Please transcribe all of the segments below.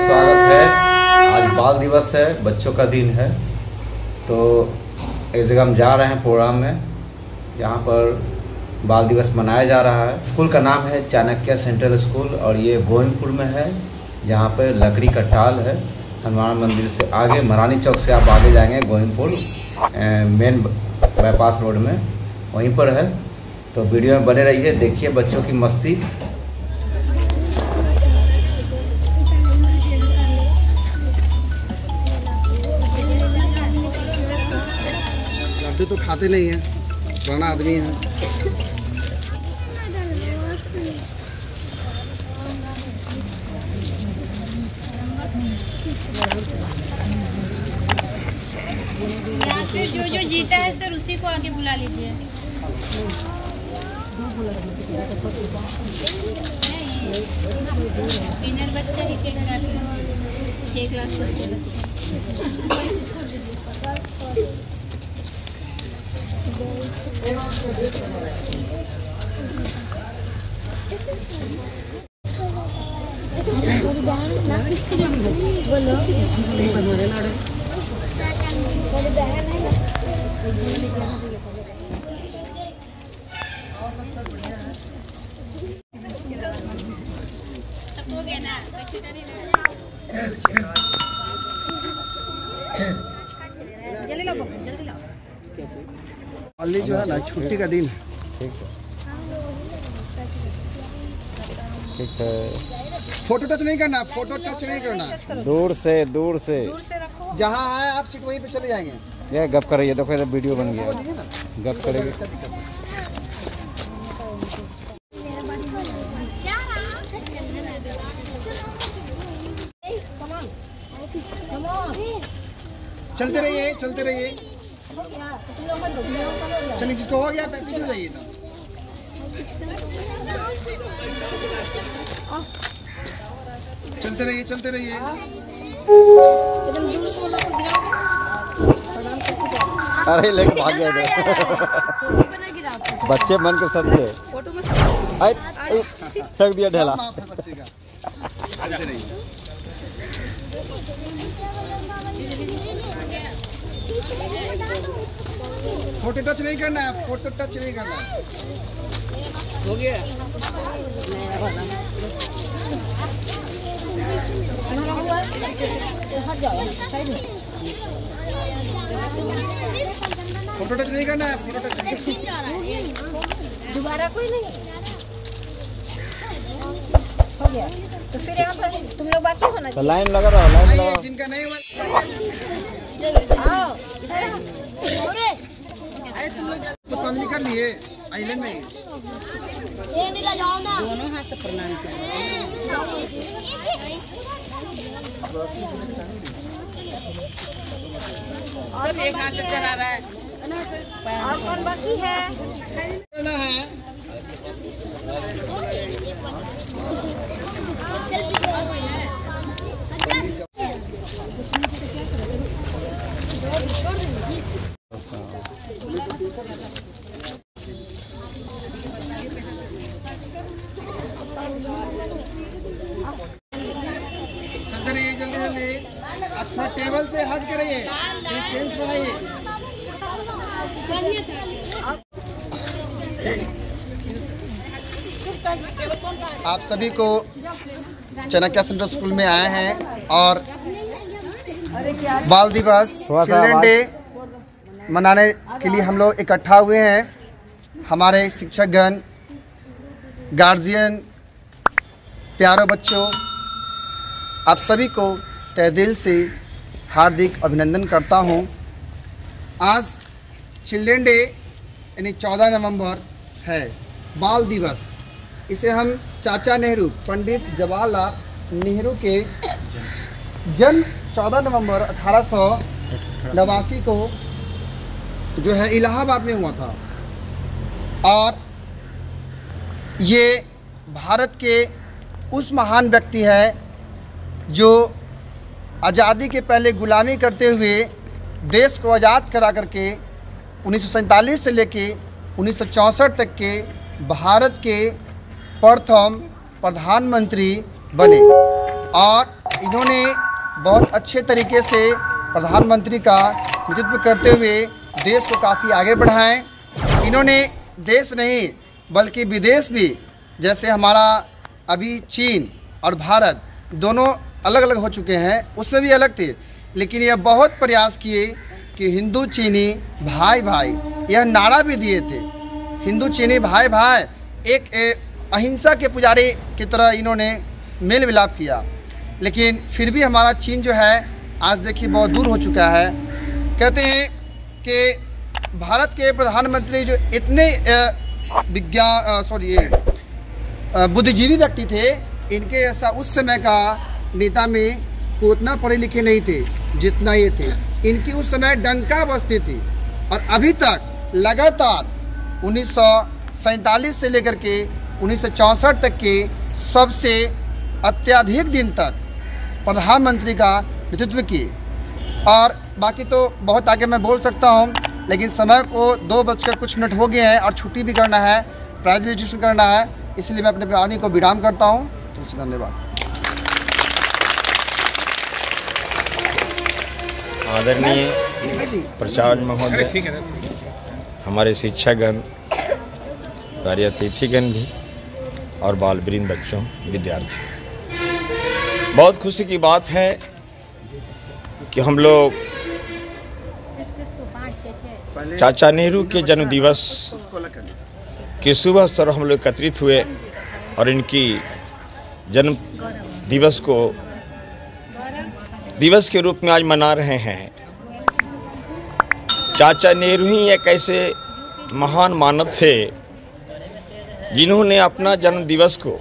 स्वागत है। आज बाल दिवस है, बच्चों का दिन है। तो एक जगह हम जा रहे हैं प्रोग्राम में, जहाँ पर बाल दिवस मनाया जा रहा है। स्कूल का नाम है चाणक्य सेंट्रल स्कूल और ये गोविंदपुर में है, जहाँ पर लकड़ी का टाल है। हनुमान मंदिर से आगे, मरानी चौक से आप आगे जाएंगे, गोविंदपुर मेन बाईपास रोड में वहीं पर है। तो वीडियो में बने रहिए, देखिए बच्चों की मस्ती। लड्डू तो खाते नहीं हैं, पुराना आदमी है। जो जीता है सर उसी को आगे बुला लीजिए। इनर बच्चा ही के घर 6 क्लास हो गया ना, जल्दी लो, जल्दी लो। अली जो है ना, छुट्टी का दिन है। ठीक है। फोटो टच नहीं करना, फोटो टच नहीं करना। दूर से रखो। जहाँ है आप सीट वहीं पे चले जाएंगे। ये गप कर रही है, देखो ये वीडियो बन गया, गप करेगी। चलते रहिए, चलते रहिए। चलिए, जिसको हो गया पीछे जाइए। तो चलते रहिए, चलते रहिए। अरे लेके भाग गया बच्चे मन के सच्चे फेंक दिया ढेला। बच्चे का चलते रहिए। फोटो टच नहीं करना है, फोटो टच नहीं करना है। हो गया। फोटो टच नहीं करना है, फोटो टच नहीं। दोबारा कोई नहीं हो गया तो फिर यहाँ पर तुम लोग बाकी होना चाहिए। लाइन लगा रहा, लाइन लगा। जिनका नहीं हुआ पुष्पांजलि कर लिए आइलैंड में। ये नीला जाओ ना, दोनों हाथ से प्रणाम सब एक हाथ से चला रहा है। और कौन बाकी है? चलते रहिए, जल्दी जल्दी। अपना टेबल से हट के रहिए, डिस्टेंस बनाइए। आप सभी को चाणक्य सेंट्रल स्कूल में आए हैं और बाल दिवस चिल्ड्रन डे मनाने के लिए हम लोग इकट्ठा हुए हैं। हमारे शिक्षकगण, गार्जियन, प्यारे बच्चों, आप सभी को तहे दिल से हार्दिक अभिनंदन करता हूं। आज चिल्ड्रन डे यानी 14 नवंबर है, बाल दिवस। इसे हम चाचा नेहरू, पंडित जवाहरलाल नेहरू के जन्म 14 नवंबर 1889 को जो है इलाहाबाद में हुआ था। और ये भारत के उस महान व्यक्ति है जो आज़ादी के पहले गुलामी करते हुए देश को आज़ाद करा करके 1947 से लेके 1964 तक के भारत के प्रथम प्रधानमंत्री बने। और इन्होंने बहुत अच्छे तरीके से प्रधानमंत्री का नेतृत्व करते हुए देश को काफ़ी आगे बढ़ाएं। इन्होंने देश नहीं बल्कि विदेश भी, जैसे हमारा अभी चीन और भारत दोनों अलग अलग हो चुके हैं, उसमें भी अलग थे, लेकिन यह बहुत प्रयास किए कि हिंदू चीनी भाई भाई, यह नारा भी दिए थे, हिंदू चीनी भाई भाई। एक अहिंसा के पुजारी की तरह इन्होंने मेल मिलाप किया, लेकिन फिर भी हमारा चीन जो है आज देखिए बहुत दूर हो चुका है। कहते हैं कि भारत के प्रधानमंत्री जो इतने बुद्धिजीवी व्यक्ति थे, इनके ऐसा उस समय का नेता में को उतना पढ़े लिखे नहीं थे जितना ये थे। इनकी उस समय डंका बजती थी और अभी तक लगातार 1947 से लेकर के 1964 तक के सबसे अत्यधिक दिन तक प्रधानमंत्री का नेतृत्व किए। और बाकी तो बहुत आगे मैं बोल सकता हूं, लेकिन समय को 2:00 हो गए हैं और छुट्टी भी करना है, प्राइज रजिस्ट्रेशन करना है, इसलिए मैं अपने वाणी को विराम करता हूं। तो धन्यवाद। आदरणीय प्राचार्य महोदय, हमारे शिक्षकगण, कार्य अतिथिगण भी और बालवृंद, बच्चों, विद्यार्थी, बहुत खुशी की बात है कि हम लोग चाचा नेहरू के जन्म दिवस के शुभ अवसर हम लोग एकत्रित हुए और इनकी जन्म दिवस को दिवस के रूप में आज मना रहे हैं। चाचा नेहरू ही एक ऐसे महान मानव थे जिन्होंने अपना जन्म दिवस को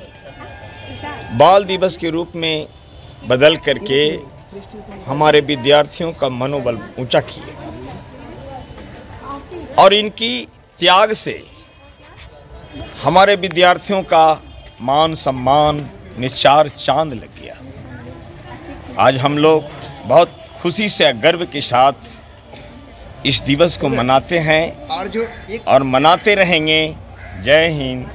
बाल दिवस के रूप में बदल करके हमारे विद्यार्थियों का मनोबल ऊंचा किए और इनकी त्याग से हमारे विद्यार्थियों का मान सम्मान निचार चांद लग गया। आज हम लोग बहुत खुशी से गर्व के साथ इस दिवस को मनाते हैं और मनाते रहेंगे। जय हिंद।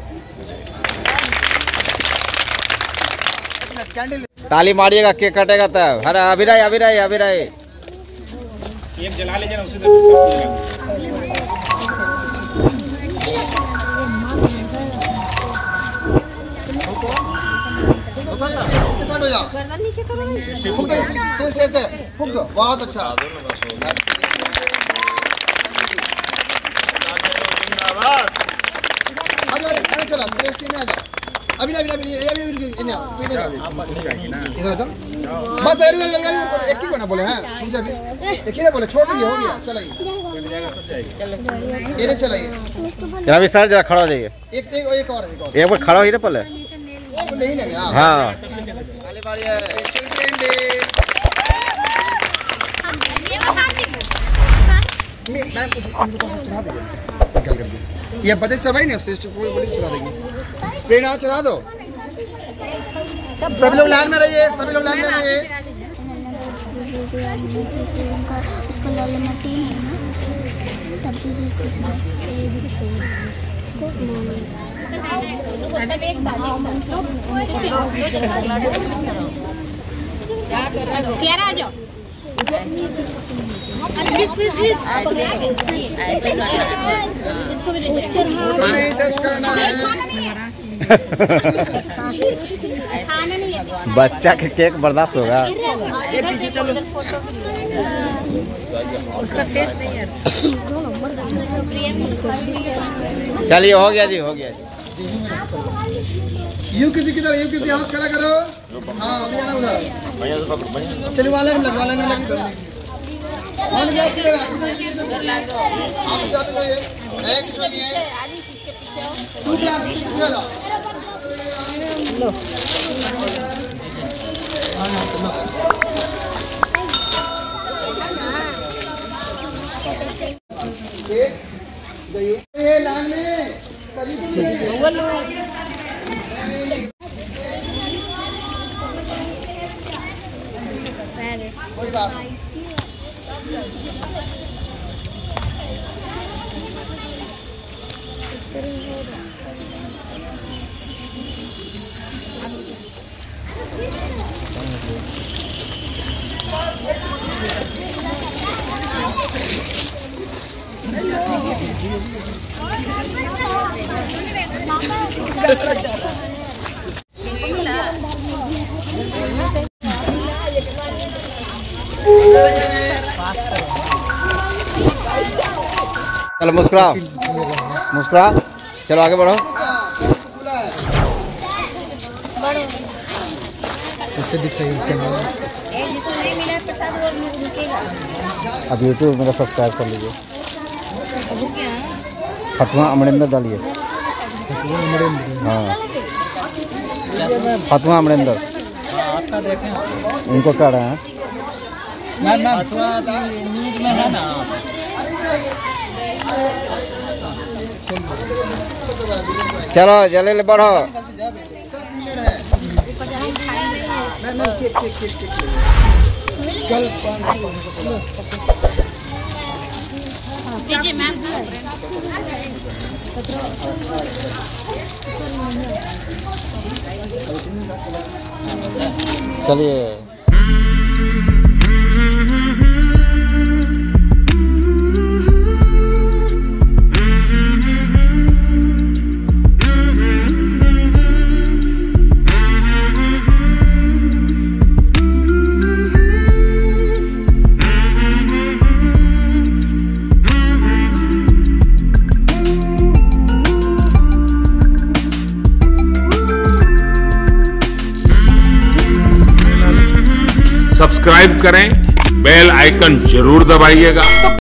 ताली मारिएगा, केक कटेगा तब। हर अभिराय अभिराय अभिराय एक जला ले जाना, उसी तरह फूक दो, बहुत अच्छा। चला श्रेष्ठ ने आ जा। अभी इधर बस एक ही को ना बोले हैं, एक ही ना बोले, छोड़ दीजिए, हो गया, चलाइए ये चलाइए। अभी सर जरा खड़ा हो जाइए, एक और एक बार खड़ा हो ही ना पहले। नहीं लगे हाँ ये बजे चढ़ाई ना, श्रेष्ठ कोई बड़ी चढ़ा देगी, प्रेरणा चढ़ा दो। सभी लोग लाइन में रहिए, सभी लोग लाइन में रहिए। बच्चा के केक बर्दाश्त होगा। उसका टेस्ट नहीं है। चलिए हो गया जी, हो गया जी। यू किसी की तरह, यू किसी हाथ खड़ा करो। हाँ अभी आना उधर, चलिए वाले में लगी आप जाते हो, ये किस वाली है? तू क्या लो जाइए लाइन में कोई बात चलो मुस्कुराओ, मुस्कुराओ, चलो आगे बढ़ो। कैसे दिख रही है कैमरा? जिसको नहीं मिला प्रसाद वो रुकेगा। अब यूट्यूब मेरा सब्सक्राइब कर लीजिए। फतवा अमरिंदर डालिए। हाँ, फतवा अमरिंदर इनको क्या रहे हैं? न्यूज में है ना। चलो जल्दी बढ़ो। चलिए सब्सक्राइब करें, बेल आइकन जरूर दबाइएगा।